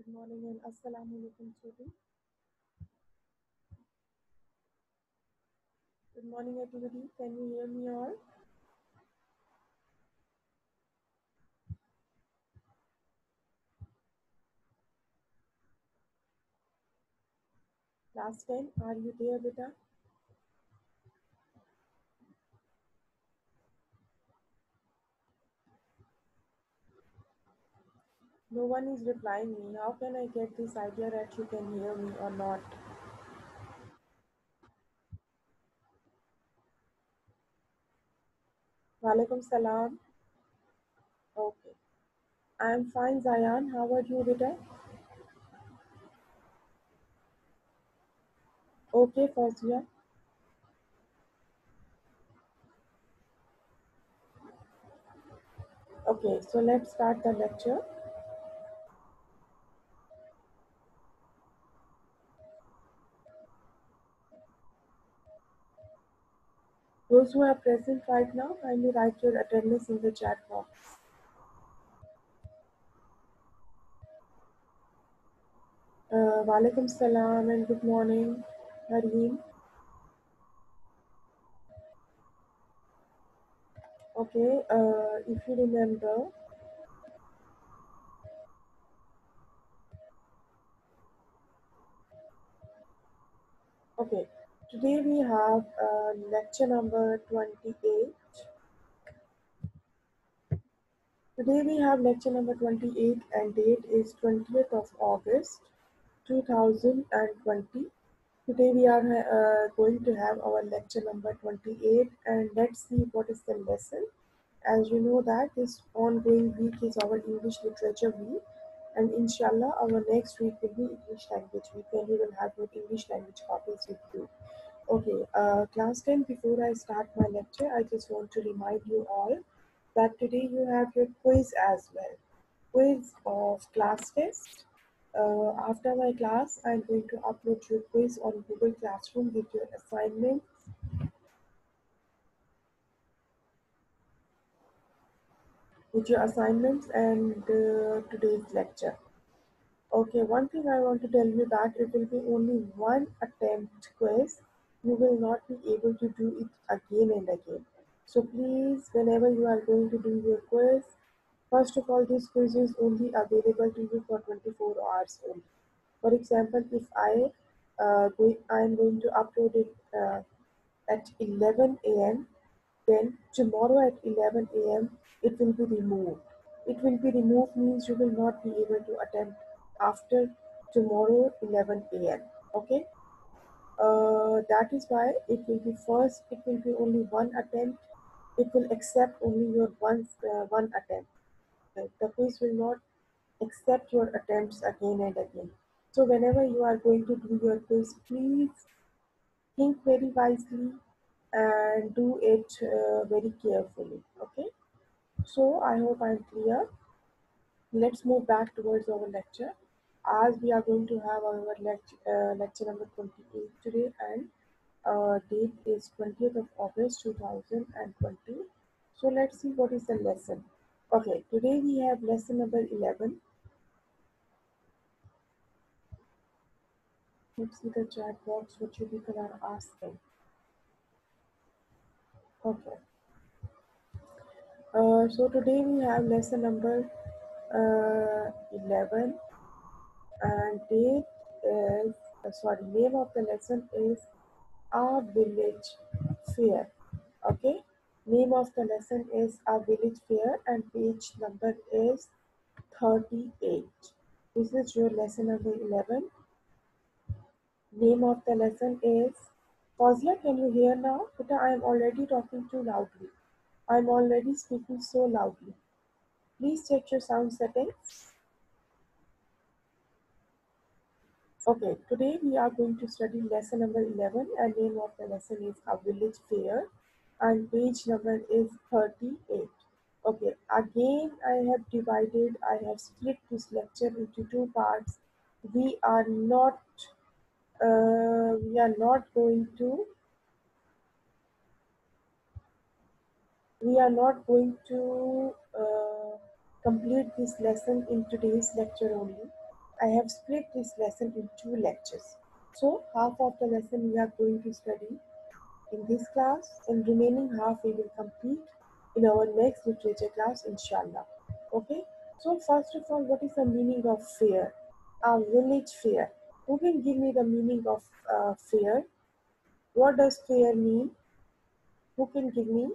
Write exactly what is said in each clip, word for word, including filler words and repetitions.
Good morning and assalamu alaikum students. Good morning everybody. Can you hear me all? Class ten, are you there beta? No one is replying me. How can I get this idea that you can hear me or not? Walaikum salam. Okay. I'm fine, Zayan. How are you beta? Okay, Fazia. Okay, so let's start the lecture. Those who are present right now, kindly write your attendance in the chat box. Uh, Walaikum salam and good morning, Hareem. Okay, uh, if you remember, okay, today we have uh, lecture number twenty-eight. Today we have lecture number twenty-eight and date is twentieth of August two thousand twenty. Today we are uh, going to have our lecture number twenty-eight and let's see what is the lesson. As you know that this ongoing week is our English literature week and inshallah our next week will be English language week and we will have your English language copies with you. Okay, uh, class ten, before I start my lecture, I just want to remind you all that today you have your quiz as well. Quiz of class test. Uh, after my class, I'm going to upload your quiz on Google Classroom with your assignment, with your assignments and uh, today's lecture. Okay, one thing I want to tell you that it will be only one attempt quiz. You will not be able to do it again and again. So please, whenever you are going to do your quiz, first of all, this quiz is only available to you for twenty-four hours only. For example, if I uh, going, I am going to upload it uh, at eleven a m, then tomorrow at eleven a m it will be removed. It will be removed means you will not be able to attempt after tomorrow eleven a m. Okay, uh, that is why it will be first. It will be only one attempt. It will accept only your one uh, one attempt. Okay? The quiz will not accept your attempts again and again. So whenever you are going to do your quiz, please think very wisely and do it uh, very carefully. Okay, so I hope I'm clear. Let's move back towards our lecture as we are going to have our lecture, uh, lecture number twenty-eight today and uh, date is twentieth of August two thousand twenty. So let's see what is the lesson. Okay, today we have lesson number eleven. Let's see the chat box what you people are asking. Okay, uh, so today we have lesson number uh, eleven and date is uh, sorry name of the lesson is a village fair. Okay, name of the lesson is a village fair and page number is thirty-eight. This is your lesson number eleven. Name of the lesson is Fazia. Can you hear now? But I am already talking too loudly. I am already speaking so loudly. Please check your sound settings. Okay, today we are going to study lesson number eleven and name of the lesson is A Village Fair and page number is thirty-eight. Okay, again I have divided, I have split this lecture into two parts. We are not, uh, we are not going to, we are not going to uh, complete this lesson in today's lecture only. I have split this lesson in two lectures. So half of the lesson we are going to study in this class, and remaining half we will complete in our next literature class, inshallah. Okay. So first of all, what is the meaning of fair? A village fair. Who can give me the meaning of uh, fair? What does fair mean? Who can give me?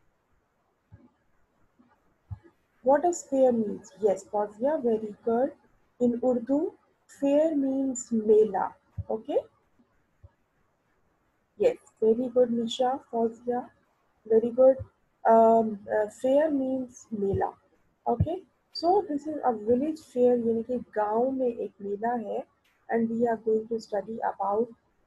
What does fair means? Yes, Fazia, very good. In Urdu, fair means mela. Okay. Yes, very good, Nisha, Fazia. Very good. Um, uh, fair means Mela. Okay. So this is a village fair यानी कि गांव में एक मेला है, and we are going to study about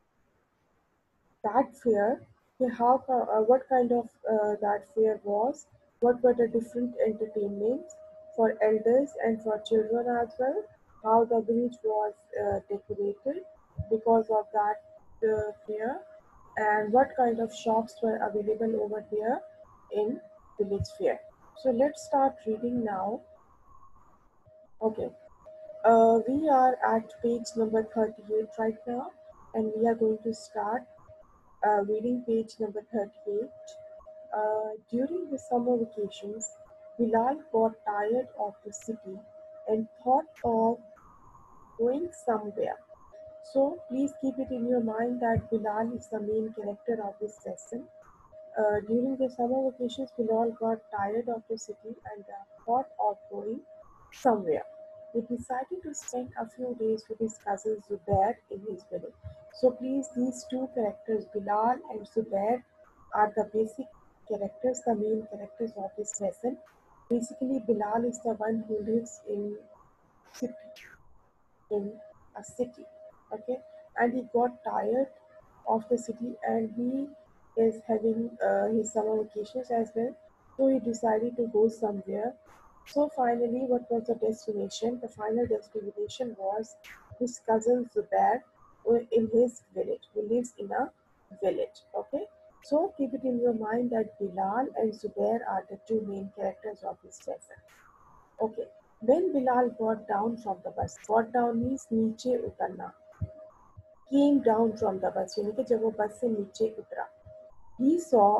that fair, कि how co- uh, what kind of uh, that fair was, what were the different entertainments for elders and for children as well, how the village was uh, decorated because of that uh, fair, and what kind of shops were available over there in village fair. So let's start reading now. Okay, uh, we are at page number thirty-eight right now, and we are going to start uh, reading page number thirty-eight. Uh, during the summer vacations, Bilal got tired of the city and thought of going somewhere. So please keep it in your mind that Bilal is the main character of this lesson. Uh, during the summer vacations, Bilal got tired of the city and uh, thought of going somewhere. He decided to spend a few days with his cousin Zubair in his village. So please, these two characters, Bilal and Zubair, are the basic characters, the main characters of this lesson. Basically, Bilal is the one who lives in city in a city. Okay, and he got tired of the city, and he is having uh, his summer vacations as well. So he decided to go somewhere. So finally, what was the destination? The final destination was his cousin Zubair, who in his village, who lives in a village. Okay, so keep it in your mind that Bilal and Zubair are the two main characters of this lesson. Okay. When Bilal got down from the bus, got down means नीचे उतरना, came down from the bus यानी कि जब वो बस से नीचे उतरा, he saw,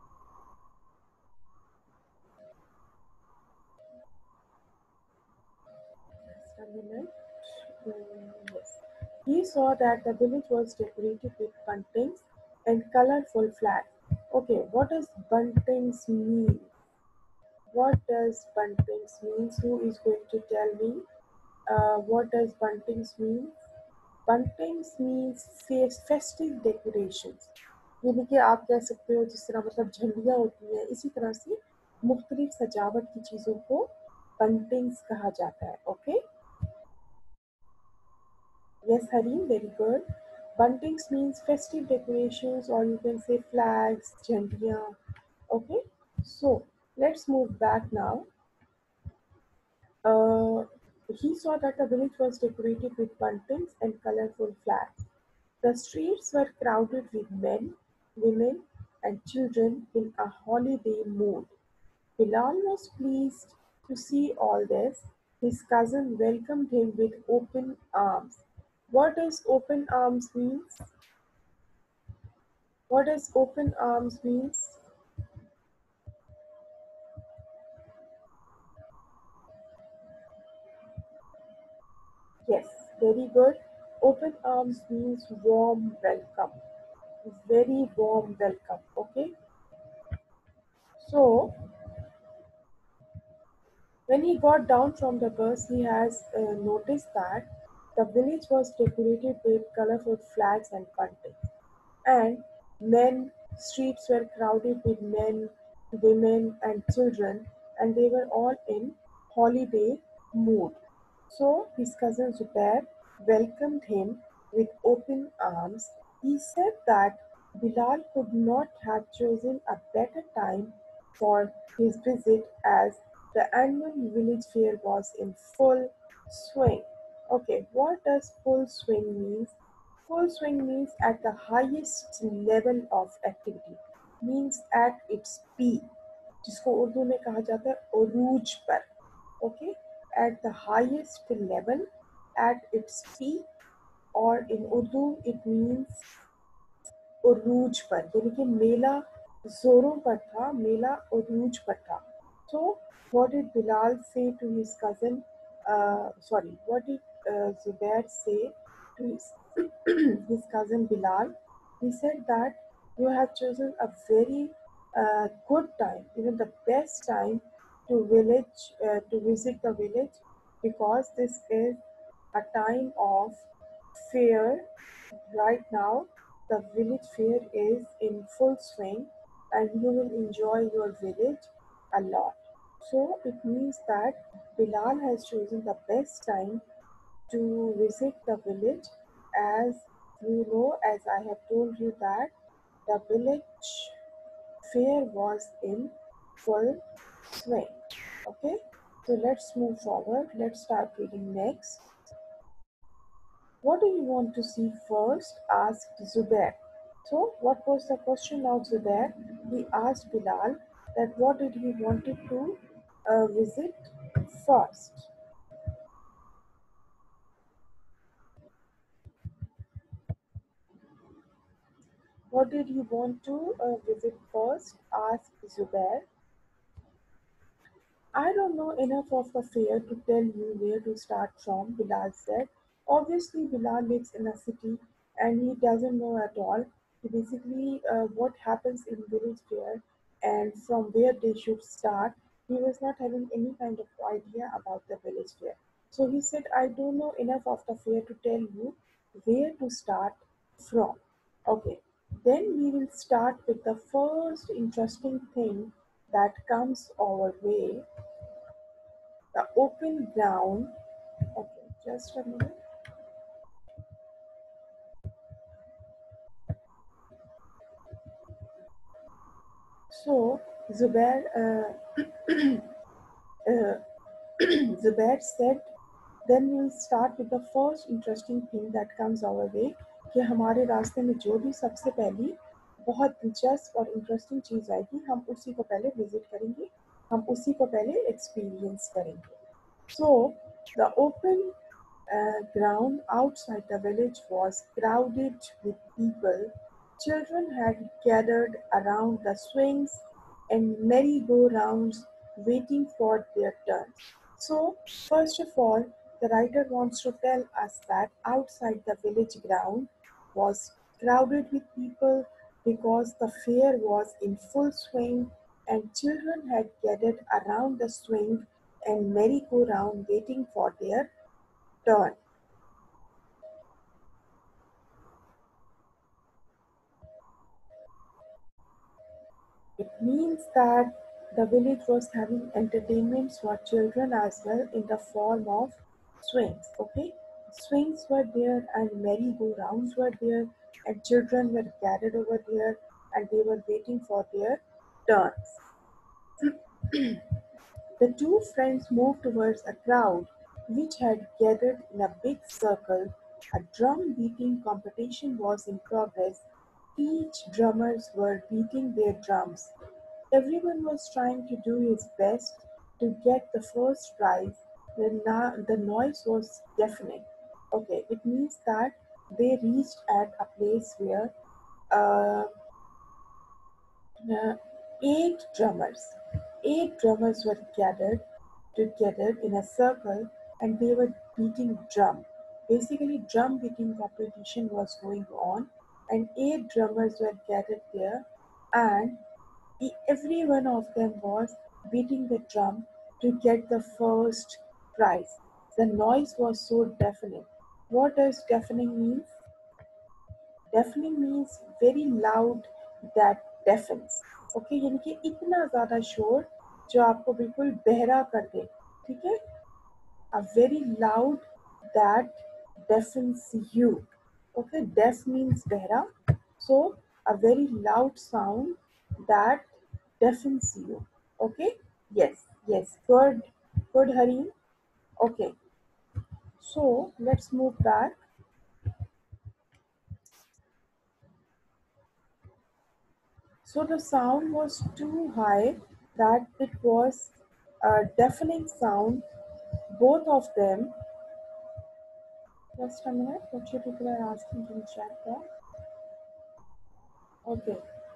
just a minute, Mm, yes, he saw that the village was decorated with buntings and colorful flags. Okay, what does buntings mean? What does buntings means? Who is going to tell me? Uh, what does buntings mean? Buntings means face festive decorations. यानी कि आप कह सकते हो जिस तरह मतलब झंडियाँ होती हैं इसी तरह से मुख्तलिफ सजावट की चीज़ों को बंटिंग्स कहा जाता है. Okay. Yes, Harim, very good. Buntings means festive decorations, or you can say flags, jhandiyan. Okay, so let's move back now. Uh, he saw that the village was decorated with buntings and colorful flags. The streets were crowded with men, women, and children in a holiday mood. Bilal was pleased to see all this. His cousin welcomed him with open arms. What does open arms means? What does open arms means? Yes, very good. Open arms means warm welcome. Very warm welcome. Okay. So when he got down from the bus, he has uh, noticed that the village was decorated with colorful flags and bunting. And men, streets were crowded with men, women, and children, and they were all in holiday mood. So his cousin Zubair welcomed him with open arms. He said that Bilal could not have chosen a better time for his visit as the annual village fair was in full swing. Okay, what does full swing means? Full swing means at the highest level of activity, means at its peak, जिसको उर्दू में कहा जाता है उरूज पर. Okay, at the highest level, at its peak, or in Urdu it means उरूज पर, यानी कि मेला जोरों पर था, मेला उरूज पर था. So what did Bilal say to his cousin, uh, sorry, what did uh, Zubair say to his, his cousin Bilal? He said that you have chosen a very uh, good time, even the best time to village, uh, to visit the village, because this is a time of fair. Right now, the village fair is in full swing and you will enjoy your village a lot. So it means that Bilal has chosen the best time to visit the village, as you know, as I have told you that the village fair was in full swing. Okay, so let's move forward. Let's start reading next. "What do you want to see first?" asked Zubair. So, what was the question of Zubair? He asked Bilal that what did he wanted to uh, visit first. What did you want to uh, visit first? Asked Zubair. "I don't know enough of the fair to tell you where to start from," Bilal said. Obviously, Bilal lives in a city and he doesn't know at all. He basically uh, what happens in village fair and from where they should start. He was not having any kind of idea about the village fair. So he said, "I don't know enough of the fair to tell you where to start from." Okay, then we will start with the first interesting thing that comes our way, the open ground. Okay, just a minute. So Zubair, uh, uh, Zubair said, then we'll start with the first interesting thing that comes our way, कि हमारे रास्ते में जो भी सबसे पहली बहुत दिलचस्प और इंटरेस्टिंग चीज़ आएगी हम उसी को पहले विजिट करेंगे, हम उसी को पहले एक्सपीरियंस करेंगे. So the open uh, ground outside the village was crowded with people. Children had gathered around the swings and merry-go-rounds waiting for their turns. So, first of all, the writer wants to tell us that outside the village ground was crowded with people because the fair was in full swing and children had gathered around the swing and merry-go-round waiting for their turn. It means that the village was having entertainments for children as well in the form of swings. Okay, swings were there and merry-go-rounds were there, and children were gathered over there and they were waiting for their turns. The two friends moved towards a crowd which had gathered in a big circle. A drum beating competition was in progress. Each drummers were beating their drums. Everyone was trying to do his best to get the first prize. The, na- the noise was deafening. Okay, it means that they reached at a place where uh, uh, eight drummers. Eight drummers were gathered together in a circle and they were beating drum. Basically, drum beating competition was going on, and eight drummers were gathered there, and e- every one of them was beating the drum to get the first prize. The noise was so deafening. What does deafening mean? Deafening means very loud that deafens. Okay, यानी कि इतना ज़्यादा शोर जो आपको बिल्कुल बहरा कर दे. ठीक है, a very loud that deafens you. Okay, deaf means behra. So a very loud sound that deafens you. Okay, yes, yes, good, good, Harim. Okay, so let's move back. So the sound was too high that it was a deafening sound. Both of them Just a minute. What you people are asking in chat there? Okay.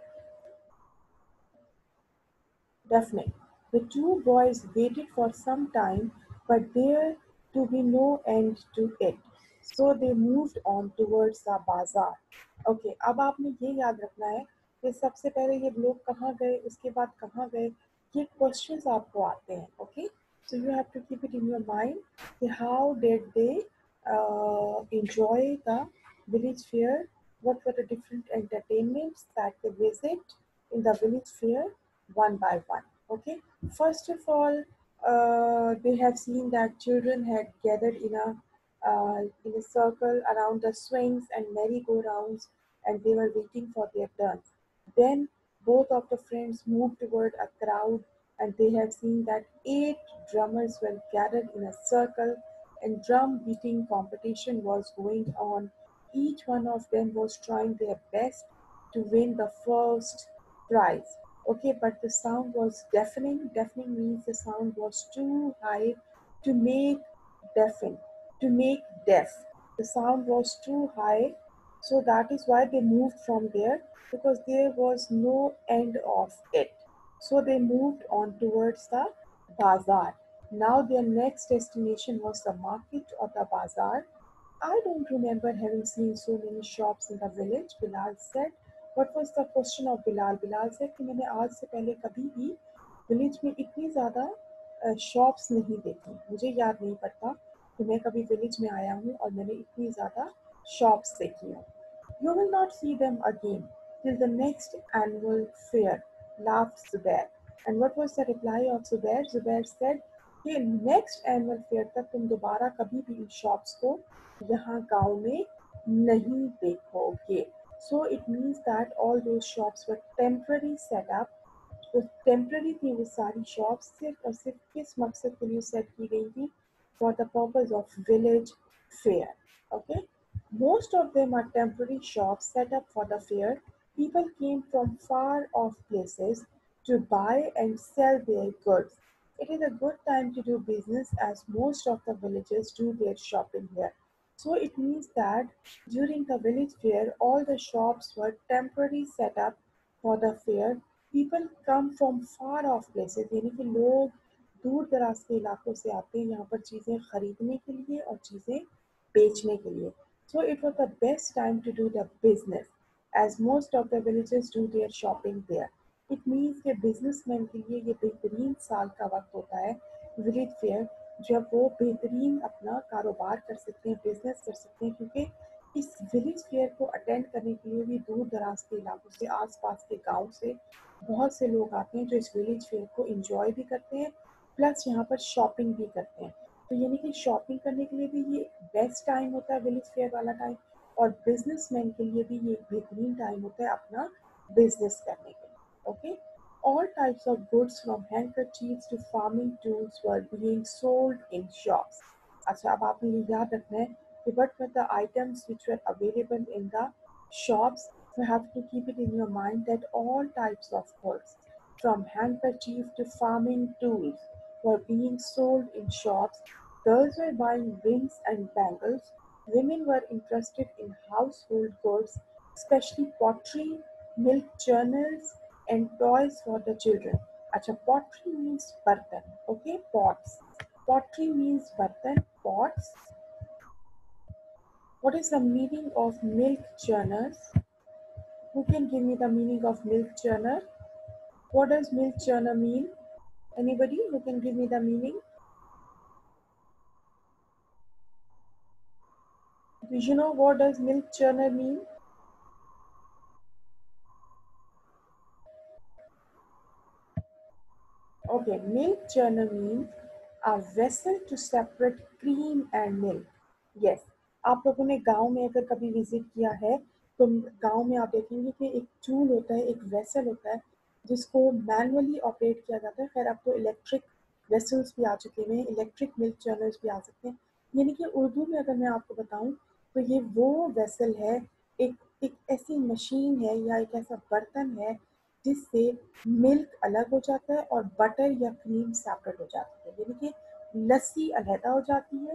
Daphne. The two boys waited for some time, but there to be no end to it. So they moved on towards the bazaar. Okay okay, अब आपने ये याद रखना है कि सबसे पहले ये लोग कहाँ गए उसके बाद कहाँ गए ये क्वेश्चंस आपको आते हैं okay so you have to keep it in your mind कि how did they enjoy the village fair what were the different entertainments that they visit in the village fair one by one. Okay, first of all, uh, they have seen that children had gathered in a uh, in a circle around the swings and merry-go-rounds, and they were waiting for their turns. Then both of the friends moved toward a crowd, and they have seen that eight drummers were gathered in a circle, and drum beating competition was going on. Each one of them was trying their best to win the first prize. Okay, but the sound was deafening. Deafening means the sound was too high to make deafen, to make deaf. The sound was too high, so that is why they moved from there because there was no end of it. So they moved on towards the bazaar. Now their next destination was the market or the bazaar. I don't remember having seen so many shops in the village, Bilal said. What was the question of Bilal? Bilal said कि मैंने आज से पहले कभी भी village में इतनी ज़्यादा शॉप्स नहीं देखी मुझे याद नहीं पड़ता कि मैं कभी विलेज में आया हूँ और मैंने इतनी ज़्यादा शॉप्स देखी हैं You will not see them again till the next annual fair, laughed Zubair. And what was the reply of Zubair? Zubair said, कि नेक्स्ट एनुअल फेयर तक तुम दोबारा कभी भी इन शॉप्स को यहाँ गांव में नहीं देखोगे. So it means that all those shops were temporary setup. तो टेम्पररी थी वो सारी शॉप्स सिर्फ और सिर्फ किस मकसद के लिए सेट की गई थी for the purpose of village fair okay most of them are temporary shops set up for the fair. People came from far off places to buy and sell their goods. It is a good time to do business as most of the villagers do their shopping here. So it means that during the village fair, all the shops were temporary set up for the fair. People come from far off places यानी कि लोग दूर दराज के इलाकों से आते हैं यहाँ पर चीज़ें खरीदने के लिए और चीज़ें बेचने के लिए So it was the best time to do the business as most of the villagers do their shopping there. It means कि businessmen के लिए ये बेहतरीन साल का वक्त होता है विलेज फेयर जब वो बेहतरीन अपना कारोबार कर सकते हैं बिजनेस कर सकते हैं क्योंकि इस विलेज फेयर को अटेंड करने के लिए भी दूर दराज के इलाकों से आसपास के गांव से बहुत से लोग आते हैं जो इस विलेज फेयर को एंजॉय भी करते हैं प्लस यहाँ पर शॉपिंग भी करते हैं तो यानी कि शॉपिंग करने के लिए भी ये बेस्ट टाइम होता है विलेज फेयर वाला टाइम और बिजनेसमैन के लिए भी ये एक बेहतरीन टाइम होता है अपना बिजनेस करने के लिए okay All types of goods from handkerchiefs to farming tools were being sold in shops. अच्छा अब आपने ये याद रखना है कि what were the items which were available in the shops. You have to keep it in your mind that all types of goods from handkerchief to farming tools were being sold in shops. Girls were buying rings and bangles. Women were interested in household goods, especially pottery, milk churners, and toys for the children. Acha, pottery means bartan. Okay, pots. Pottery means bartan, pots. What is the meaning of milk churners? Who can give me the meaning of milk churner? What does milk churner mean? Anybody who can give me the meaning? Do you know what does milk churner mean? Okay, milk churner means a vessel to separate cream and milk. Yes, आप लोगों ने गांव में अगर कभी visit किया है तो गांव में आप देखेंगे कि एक टूल होता है एक वेसल होता है जिसको मैनुअली ऑपरेट किया जाता है खैर अब तो इलेक्ट्रिक वेसल्स भी आ चुके हैं इलेक्ट्रिक मिल्क चर्नर्स भी आ सकते हैं यानी कि उर्दू में अगर मैं आपको बताऊं तो ये वो वेसल है एक एक ऐसी मशीन है या एक ऐसा बर्तन है जिससे मिल्क अलग हो जाता है और बटर या क्रीम सेपरेट हो जाती है यानी कि लस्सी अलहदा हो जाती है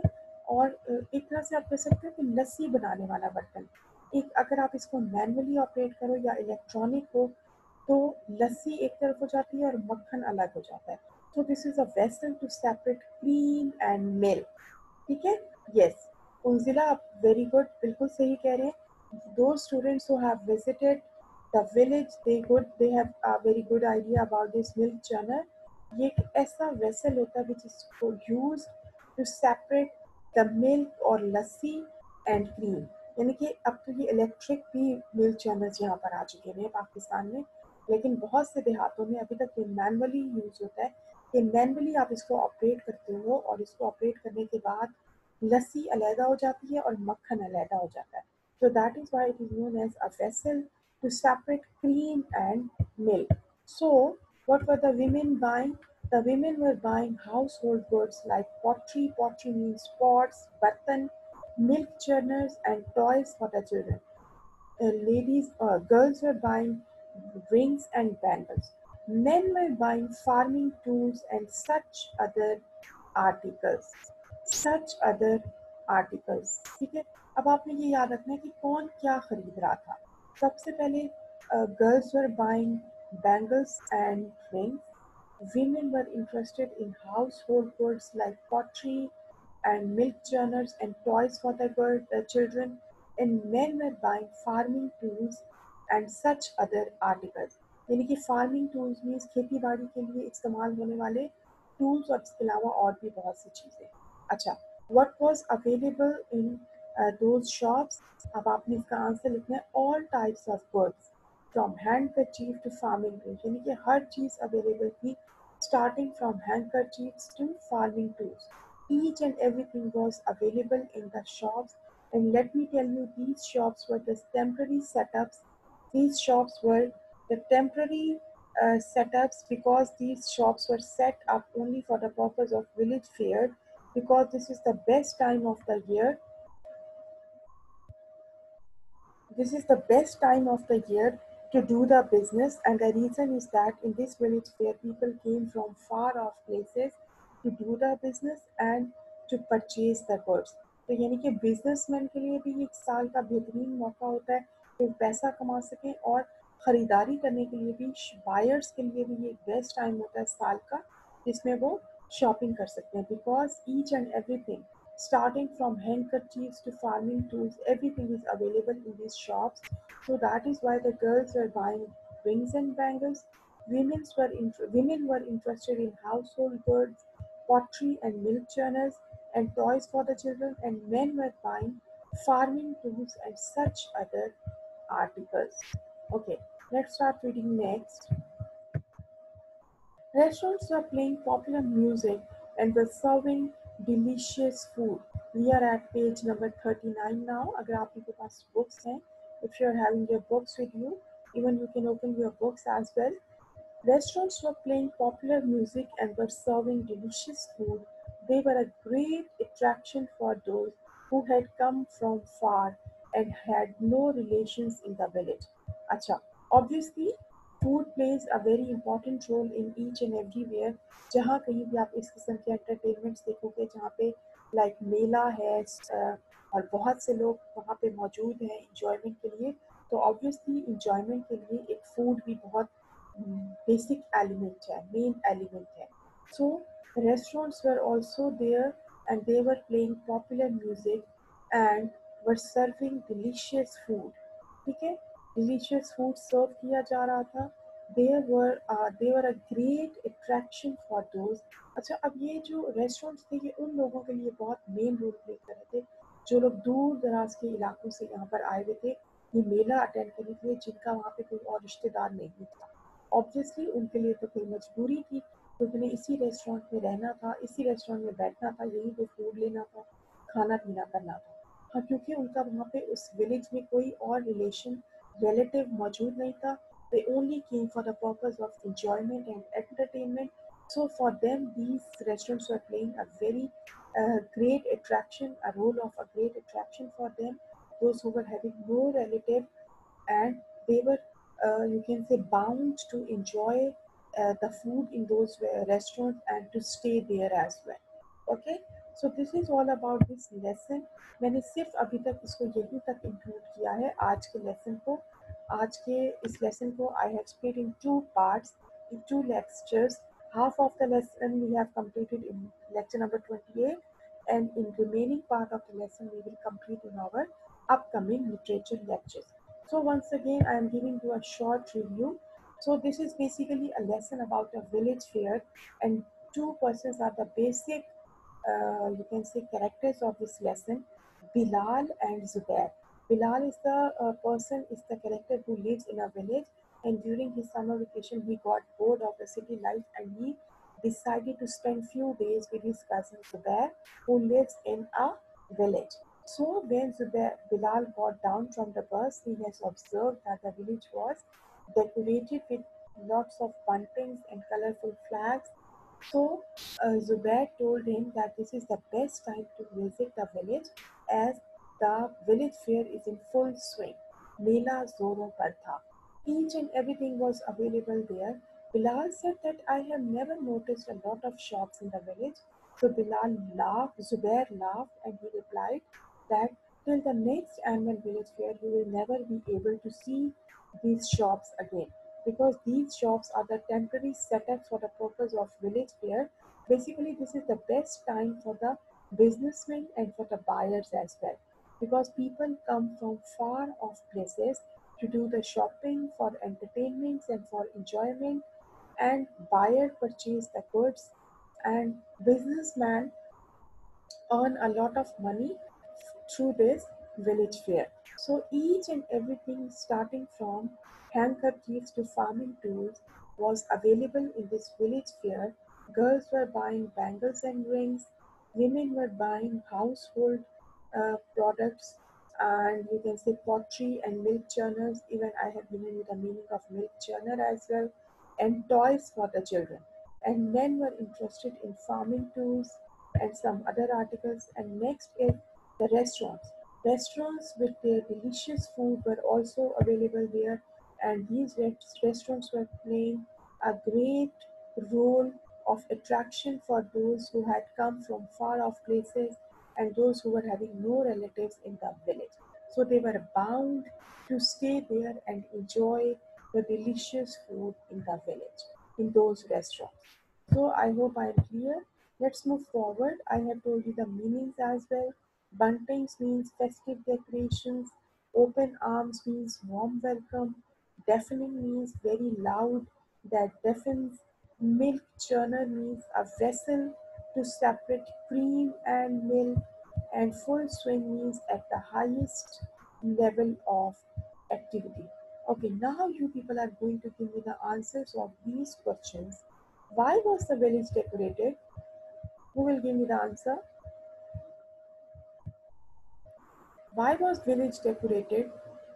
और अ, एक तरह से आप कह सकते हो कि लस्सी बनाने वाला बर्तन। एक अगर आप इसको मैनुअली ऑपरेट करो या इलेक्ट्रॉनिक हो तो लस्सी एक तरफ हो जाती है और मक्खन अलग हो जाता है। So this is a vessel to separate cream and milk. ठीक है? Yes. Unzila, very good. बिल्कुल सही कह रहे हैं. Those students who have visited the village, they good, they have a very good idea about this milk churner. ये एक ऐसा vessel होता है which is used to separate the milk और लस्सी and cream. यानी कि अब तो ये इलेक्ट्रिक भी मिल्क चर्नर्स यहाँ पर आ चुके हैं पाकिस्तान में, लेकिन बहुत से देहातों में अभी तक ये मैनुअली यूज होता है कि मैनुअली आप इसको ऑपरेट करते हो और इसको ऑपरेट करने के बाद लस्सी अलहदा हो जाती है और मक्खन अलहदा हो जाता है. So that is why it is known as a vessel to separate cream and milk. So what were the women buying? The women were buying household goods like pottery. Pottery means pots, bartan, milk churners, and toys for the children. Uh, ladies, uh, girls were buying rings and bangles. Men were buying farming tools and such other articles. Such other articles. ठीक है. अब आपने ये याद रखना है कि कौन क्या खरीद रहा था. सबसे पहले girls were buying bangles and rings. Women were interested in household goods like pottery and milk churners and toys for the girl, the children, and men were buying farming tools and such other articles. यानी कि farming tools means खेती बाड़ी के लिए इस्तेमाल होने वाले tools और इसके अलावा और भी बहुत सी चीज़ें. अच्छा, what was available in those shops. अब आपने इसका आंसर लिखना है all types of goods from handkerchief to farming tools. यानी कि हर चीज़ अवेलेबल थी starting from handkerchiefs to farming tools. Each and everything was available in the shops. And let me tell you, these shops were the temporary setups. These shops were the temporary uh, setups because these shops were set up only for the purpose of village fair, because this is the best time of the year. This is the best time of the year to do the business, and the reason is that in this village fair, people came from far off places to do the business and to purchase the goods. तो यानी कि businessman के लिए भी एक साल का बेहतरीन मौका होता है कि वो पैसा कमा सकें, और ख़रीदारी करने के लिए भी बायर्स के लिए भी ये बेस्ट टाइम होता है साल का जिसमें वो शॉपिंग कर सकते हैं. Because each and everything starting from handkerchiefs to farming tools, everything is available in these shops. So that is why the girls were buying rings and bangles. Women's were int- women were interested in household goods, pottery and milk churners, and toys for the children. And men were buying farming tools and such other articles. Okay, let's start reading next. Restaurants were playing popular music and were serving delicious food. We are at page number thirty-nine now. अगर आपके पास books हैं, if you are having your books with you, even you can open your books as well. Restaurants were playing popular music and were serving delicious food. They were a great attraction for those who had come from far and had no relations in the village. Acha, obviously, food plays a very important role in each and everywhere. जहाँ कहीं भी आप इस किस्म के entertainments देखोगे जहाँ पे like मेला है अ, और बहुत से लोग वहाँ पे मौजूद हैं enjoyment के लिए, तो obviously enjoyment के लिए एक food भी बहुत basic element है, main element है. So restaurants were also there and they were playing popular music and were serving delicious food. ठीक है, delicious food serve किया जा रहा था. There were uh, they were a great attraction for those. अच्छा, अब ये जो रेस्टोरेंट्स थे ये उन लोगों के लिए बहुत मेन रोल प्ले कर रहे थे जो लोग दूर दराज के इलाकों से यहाँ पर आए हुए थे ये मेला अटेंड करने के लिए, जिनका वहाँ पे कोई और रिश्तेदार नहीं था. ऑब्वियसली उनके लिए तो कोई मजबूरी थी तो उन्हें इसी रेस्टोरेंट में रहना था, इसी रेस्टोरेंट में बैठना था, यहीं पे फूड लेना था, खाना पीना करना था. हाँ, क्योंकि उनका वहाँ पे उस विलेज में कोई और रिलेशन रिलेटिव मौजूद नहीं था. They only came for the purpose of enjoyment and entertainment. So for them, these restaurants were playing a very uh, great attraction, a role of a great attraction for them. Those who were having no relative and they were, uh, you can say, bound to enjoy uh, the food in those uh, restaurants and to stay there as well. Okay, so this is all about this lesson. मैंने सिर्फ अभी तक इसको यहीं तक include किया है आज के लेसन को. आज के इस लेसन को I have split in two parts, in two lectures. Half of the lesson we have completed in lecture number twenty-eight, and in remaining part of the lesson we will complete in our upcoming literature lectures. So once again I am giving you a short review. So this is basically a lesson about a village fair, and two persons are the basic, uh, you can say, characters of this lesson: Bilal and Zubair. Bilal is the uh, person, is the character who lives in a village, and during his summer vacation he got bored of the city life and he decided to spend few days with his cousin Zubair, who lives in a village. So when Zubair, Bilal got down from the bus, he has observed that the village was decorated with lots of buntings and colorful flags. So uh, Zubair told him that this is the best time to visit the village, as the village fair is in full swing. Mela Zoro par tha. Each and everything was available there. Bilal said that I have never noticed a lot of shops in the village. So Bilal laughed, Zubair laughed, and he replied that till the next annual village fair you will never be able to see these shops again, because these shops are the temporary setups for the purpose of village fair. Basically, this is the best time for the businessmen and for the buyers as well, because people come from far off places to do the shopping for entertainments and for enjoyment, and buyer purchase the goods, and businessman earn a lot of money through this village fair. So each and everything, starting from handkerchiefs to farming tools, was available in this village fair. Girls were buying bangles and rings, women were buying household uh, products, and you can say pottery and milk churners. Even I have given you the meaning of milk churner as well, and toys for the children. And men were interested in farming tools and some other articles. And next is the restaurants. Restaurants with their delicious food were also available there, and these res- restaurants were playing a great role of attraction for those who had come from far off places and those who were having no relatives in the village. So they were bound to stay there and enjoy the delicious food in the village, in those restaurants. So I hope I am clear. Let's move forward. I have told you the meanings as well. Buntings means festive decorations. Open arms means warm welcome. Deafening means very loud, that deafens. Milk churner means a vessel to separate cream and milk. And full swing means at the highest level of activity. Okay, now you people are going to give me the answers of these questions. Why was the village decorated? Who will give me the answer? Why was village decorated?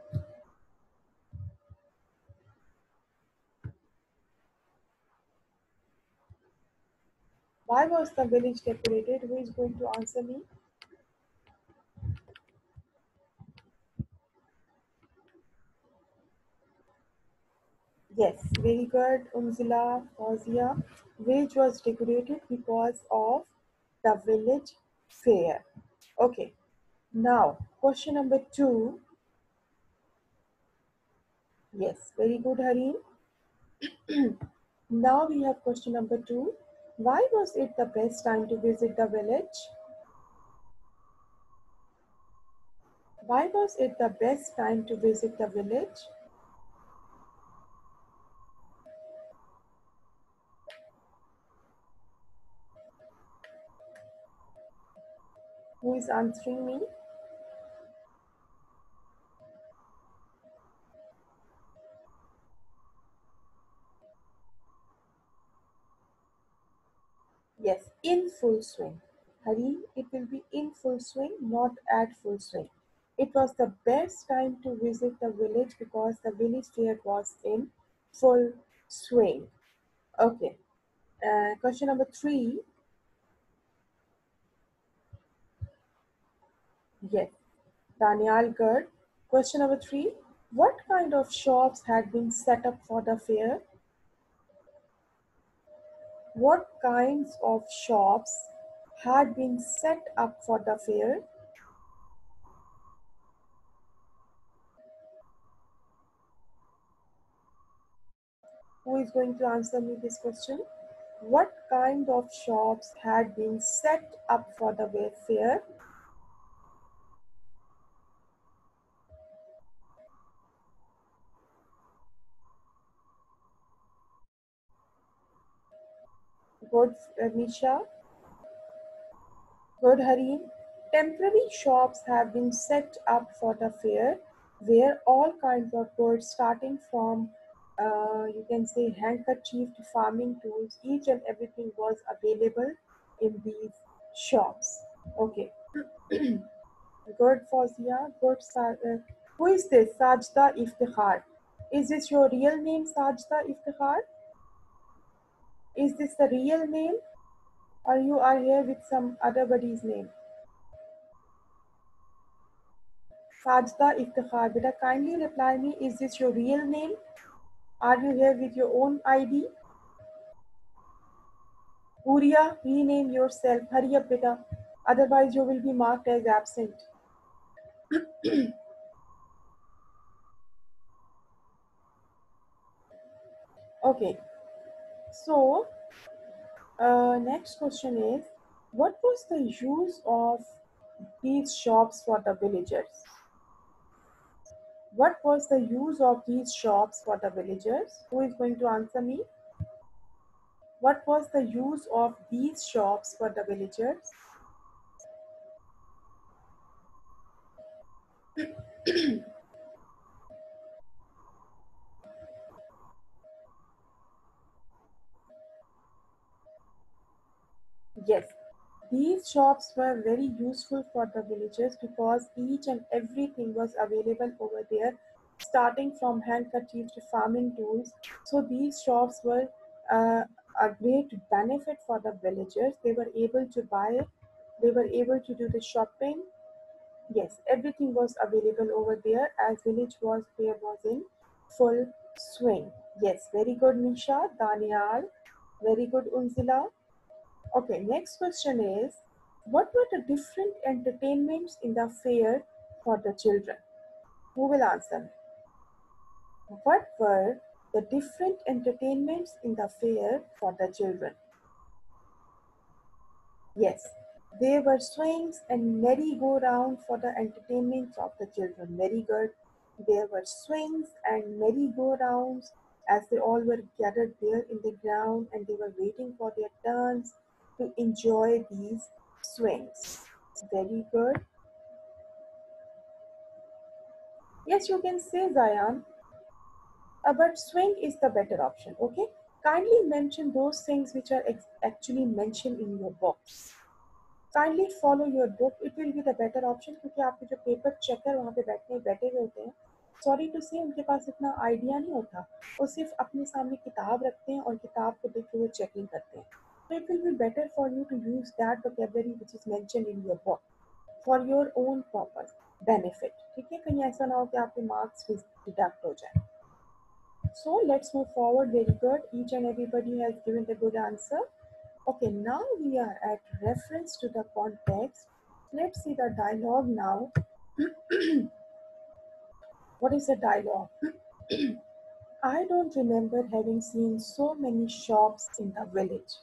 Why was the village decorated? Who is going to answer me? Yes, very good, Umzila, Fawzia. Village was decorated because of the village fair. Okay, now question number two. Yes, very good, Harim. Now we have question number two. Why was it the best time to visit the village? Why was it the best time to visit the village? Who is answering me? Yes, in full swing. Hari, it will be in full swing, not at full swing. It was the best time to visit the village because the village fair was in full swing. Okay. Uh, question number three. Yes, Daniel Gerd. Question number three. What kind of shops had been set up for the fair? What kinds of shops had been set up for the fair? Who is going to answer me this question? What kind of shops had been set up for the fair? Good, uh, Nisha. Good, Harim. Temporary shops have been set up for the fair where all kinds of goods, starting from uh, you can say handkerchief to farming tools, each and everything was available in these shops. Okay, good, Fauziya. Good, Sa- uh, who is this? Sajda Iftikhar. Is this your real name, Sajda Iftikhar? Is this the real name, or you are here with some other body's name? Sajda Iftikhar, beta kindly reply me, is this your real name? Are you here with your own I D? Uriya, rename yourself. Hurry up, beta. Otherwise, you will be marked as absent. Okay, so uh, next question is, what was the use of these shops for the villagers? What was the use of these shops for the villagers? Who is going to answer me? What was the use of these shops for the villagers? Yes, these shops were very useful for the villagers because each and everything was available over there, starting from handkerchiefs to farming tools. So these shops were uh, a great benefit for the villagers. They were able to buy, they were able to do the shopping. Yes, everything was available over there as village was there was in full swing. Yes, very good, Nisha, Daniel, very good, Unzila. Okay, next question is, what were the different entertainments in the fair for the children? Who will answer? What were the different entertainments in the fair for the children? Yes, there were swings and merry-go-round for the entertainment of the children. Very good. There were swings and merry-go-rounds as they all were gathered there in the ground and they were waiting for their turns to enjoy these swings. Very good. Yes, you can say Zayan, uh, but swing is the better option. Okay. Kindly mention those things which are ex- actually mentioned in your box. Kindly follow your book it will be the better option क्योंकि आपके जो paper checker वहाँ पे बैठने बैठे हुए होते हैं सॉरी टू से उनके पास इतना आइडिया नहीं होता वो सिर्फ अपने सामने किताब रखते हैं और किताब को देख के वो चेकिंग करते हैं तो it will be better for you to use that vocabulary which is mention in your book for your own purpose benefit ठीक है कहीं ऐसा ना हो कि आपके मार्क्स डिडक्ट हो जाए so let's move forward. Very good. Each and everybody has given the good answer. Okay, now we are at reference to the context. Let's see the dialogue now. What is the dialogue? I don't remember having seen so many shops in the village.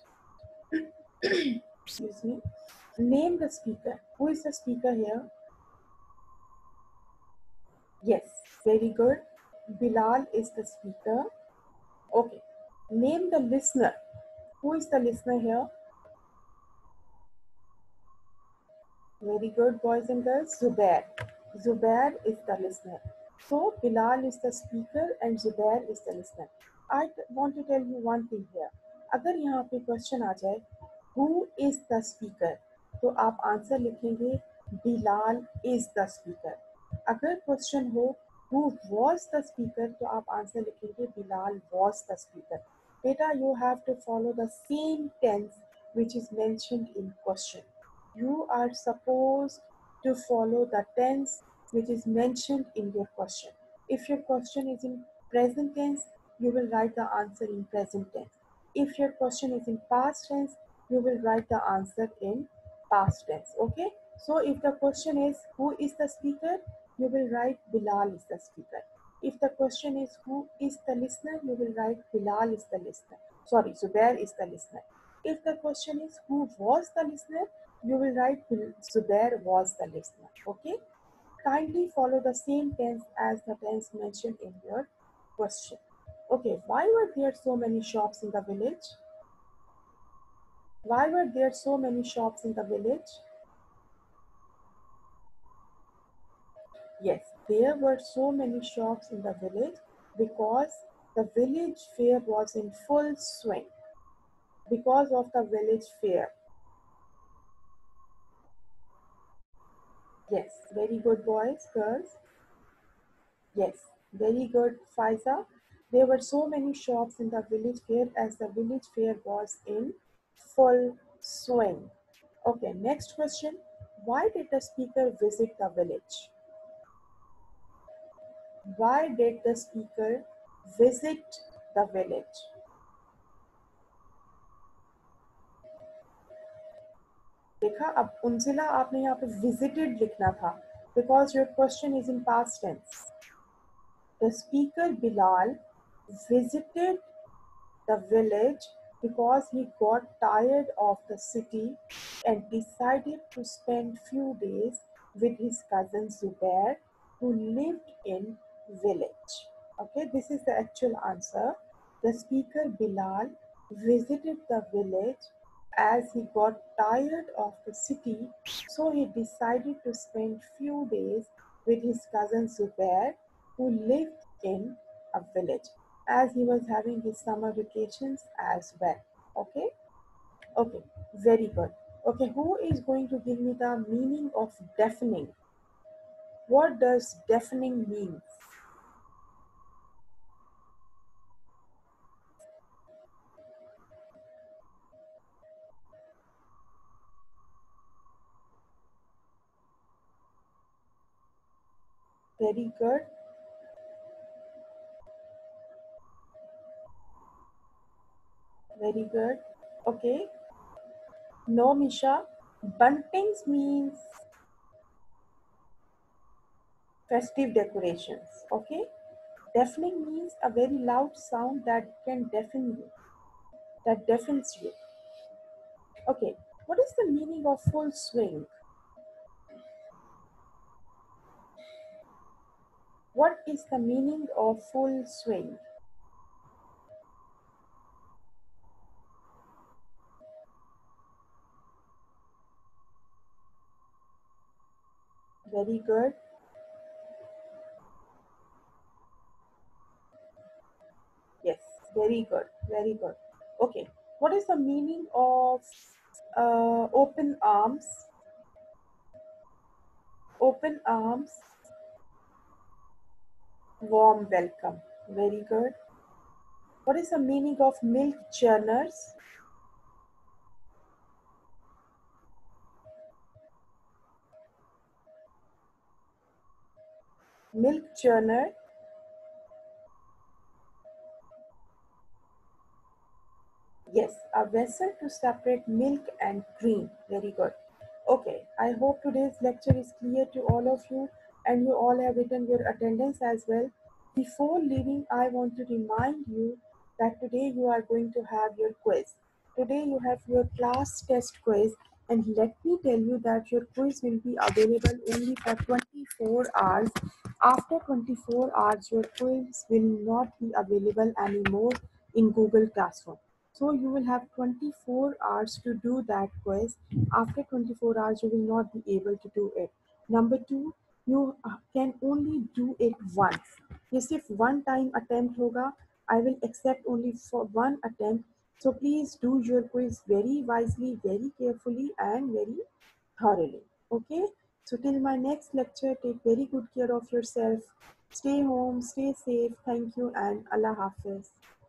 Excuse me. Name the speaker. Who is the speaker here? Yes, very good. Bilal is the speaker. Okay. Name the listener. Who is the listener here? Very good, boys and girls. Zubair. Zubair is the listener. So Bilal is the speaker and Zubair is the listener. I want to tell you one thing here. अगर यहाँ पे question आ जाए who is the speaker तो आप answer लिखेंगे Bilal is the speaker. अगर question हो who was the speaker तो आप आंसर लिखेंगे Bilal was the speaker. Beta, you have to follow the same tense which is mentioned in question. You are supposed to follow the tense which is mentioned in your question. If your question is in present tense, you will write the answer in present tense. If your question is in past tense, you will write the answer in past tense. Okay, so if the question is who is the speaker, you will write Bilal is the speaker. If the question is who is the listener, you will write Bilal is the listener. Sorry, Zubair is the listener. If the question is who was the listener, you will write Zubair was the listener. Okay, kindly follow the same tense as the tense mentioned in your question. Okay, why were there so many shops in the village? Why were there so many shops in the village? Yes, there were so many shops in the village because the village fair was in full swing. Because of the village fair. Yes, very good boys, girls. Yes, very good, Faiza. There were so many shops in the village fair as the village fair was in full swing. Okay, next question. Why did the speaker visit the village? Why did the speaker visit the village? देखा अब उनजिला आपने यहाँ पे visited लिखना था because your question is in past tense. The speaker Bilal visited the village because he got tired of the city and decided to spend few days with his cousin Zubair who lived in village. Okay, this is the actual answer. The speaker Bilal visited the village as he got tired of the city, so he decided to spend few days with his cousin Zubair who lived in a village, as he was having his summer vacations as well. Okay, okay, very good. Okay, who is going to give me the meaning of deafening? What does deafening mean? Very good, very good. Okay, no, Misha. Buntings means festive decorations. Okay, deafening means a very loud sound that can deafen you, that deafens you. Okay, what is the meaning of full swing? What is the meaning of full swing? Very good. Yes, very good. Very good. Okay, what is the meaning of uh, open arms? Open arms, warm welcome. Very good. What is the meaning of milk churners? Milk churner. Yes, a vessel to separate milk and cream. Very good. Okay, I hope today's lecture is clear to all of you and you all have written your attendance as well. Before leaving, I want to remind you that today you are going to have your quiz. Today you have your class test quiz, and let me tell you that your quiz will be available only for twenty-four hours. After twenty-four hours, your quiz will not be available anymore in Google Classroom. So you will have twenty-four hours to do that quiz. After twenty-four hours, you will not be able to do it. Number two, you uh, can only do it once. Yes, if one time attempt hoga, I will accept only for one attempt. So please do your quiz very wisely, very carefully, and very thoroughly. Okay? So till my next lecture, take very good care of yourself. Stay home, stay safe. Thank you, and Allah Hafiz.